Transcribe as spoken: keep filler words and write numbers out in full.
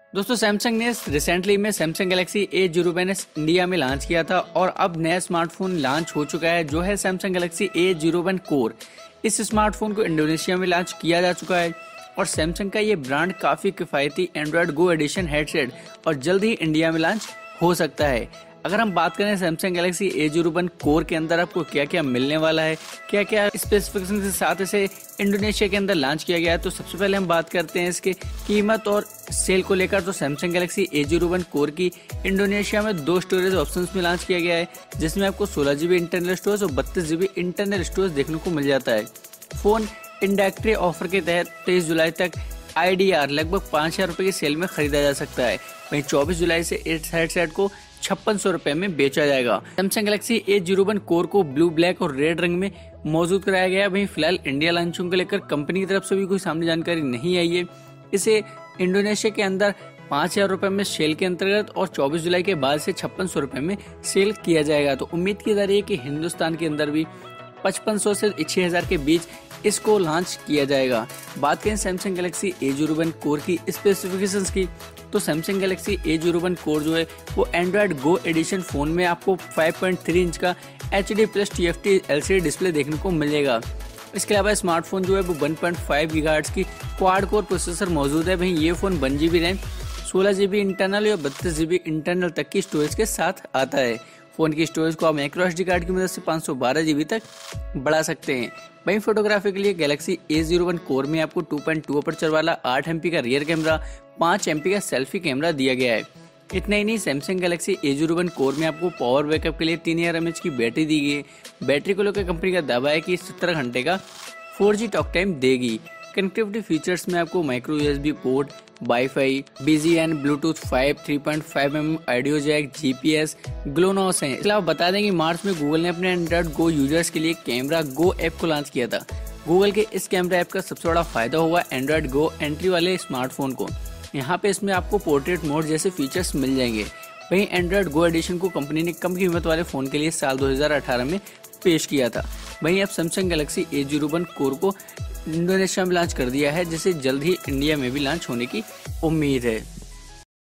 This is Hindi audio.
दोस्तों सैमसंग ने रिसेंटली में Samsung Galaxy A zero one S India में लॉन्च किया था और अब नया स्मार्टफोन लॉन्च हो चुका है जो है Samsung Galaxy A zero one core. इस स्मार्टफोन को इंडोनेशिया में लॉन्च किया जा चुका है और सैमसंग का ये ब्रांड काफी किफायती एंड्रॉयड गो एडिशन हेडसेट और जल्द ही इंडिया में लॉन्च हो सकता है। अगर हम बात करें Samsung Galaxy A zero one core के अंदर आपको क्या क्या मिलने वाला है, क्या क्या स्पेसिफिकेशन के साथ इसे इंडोनेशिया के अंदर लॉन्च किया गया है, तो सबसे पहले हम बात करते हैं इसके कीमत और सेल को लेकर। तो Samsung Galaxy A zero one core की इंडोनेशिया में दो स्टोरेज ऑप्शंस में लॉन्च किया गया है, जिसमें आपको सोलह जीबी इंटरनल स्टोरेज और बत्तीस जीबी इंटरनल स्टोरेज देखने को मिल जाता है। फोन इंडक्ट्री ऑफर के तहत तेईस जुलाई तक आई डी आर लगभग पाँच हजार रुपए की सेल में खरीदा जा सकता है। वहीं चौबीस जुलाई से इस हेडसेट को छप्पन सौ रुपए में बेचा जाएगा। Samsung Galaxy A zero one core को ब्लू, ब्लैक और रेड रंग में मौजूद कराया गया है। वहीं फिलहाल इंडिया लॉन्चिंग को लेकर कंपनी की तरफ से भी कोई सामने जानकारी नहीं आई है। इसे इंडोनेशिया के अंदर पाँच हजार रुपए में सेल के अंतर्गत और चौबीस जुलाई के बाद से छप्पन सौ रुपए में सेल किया जाएगा। तो उम्मीद की जा रही है कि हिंदुस्तान के अंदर भी पचपन सौ से छह हजार के बीच इसको लॉन्च किया जाएगा। बात करें Samsung Galaxy A zero one core की स्पेसिफिकेशंस की, तो Samsung Galaxy A zero one core जो है वो एंड्रॉयड गो एडिशन फोन में आपको फाइव पॉइंट थ्री इंच का H D plus T F T L C D display देखने को मिलेगा। इसके अलावा स्मार्टफोन जो है वो वन पॉइंट फाइव गीगाहर्ट्ज की क्वाड कोर प्रोसेसर मौजूद है। वहीं ये फोन वन जीबी रैम, सोलह जीबी इंटरनल और बत्तीस जीबी इंटरनल तक की स्टोरेज के साथ आता है। फोन की स्टोरेज को आप माइक्रो एस डी कार्ड की मदद से पाँच सौ बारह जीबी तक बढ़ा सकते हैं। वहीं फोटोग्राफी के लिए Galaxy A zero one core में आपको टू पॉइंट टू अपर्चर वाला आठ एम पी का रियर कैमरा, पाँच एम पी का सेल्फी कैमरा दिया गया है। इतना ही नहीं, Samsung Galaxy A zero one core में आपको पावर बैकअप के लिए तीन हजार एम एच की बैटरी दी गई है। बैटरी को लेकर कंपनी का दावा है कि सत्तर घंटे का फोर जी टॉक टाइम देगी। कनेक्टिविटी फीचर्स में आपको micro U S B port, wifi, B G N, bluetooth five, three point five M M audio jack, G P S, GLONASS है। इसके अलावा बता दें कि मार्च में गूगल ने अपने एंड्रॉइड गो यूजर्स के लिए कैमरा गो ऐप को लॉन्च किया था। गूगल के इस कैमरा ऐप का सबसे बड़ा फायदा हुआ एंड्रॉइड गो एंट्री वाले स्मार्टफोन को। यहाँ पे इसमें आपको पोर्ट्रेट मोड जैसे फीचर्स मिल जाएंगे। वहीं एंड्रॉइड गो एडिशन को कंपनी ने कम कीमत वाले फोन के लिए साल दो हजार अठारह में पेश किया था। वहीं अब Samsung Galaxy A zero one core को इंडोनेशिया में लॉन्च कर दिया है, जिसे जल्द ही इंडिया में भी लॉन्च होने की उम्मीद है।